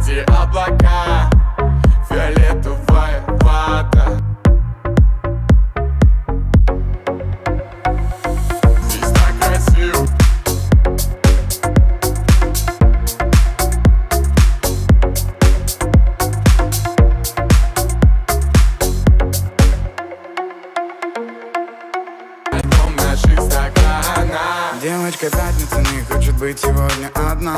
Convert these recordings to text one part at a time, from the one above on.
эти облака, фиолетовая вата. Здесь так красиво. Альбом наших стаканов. Девочка пятница не хочет быть сегодня одна.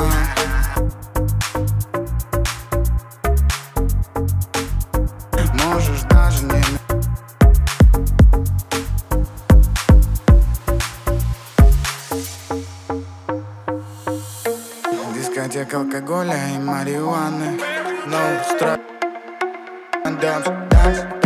Можешь даже не... Дискотека алкоголя и марихуаны. No stress, dance, dance.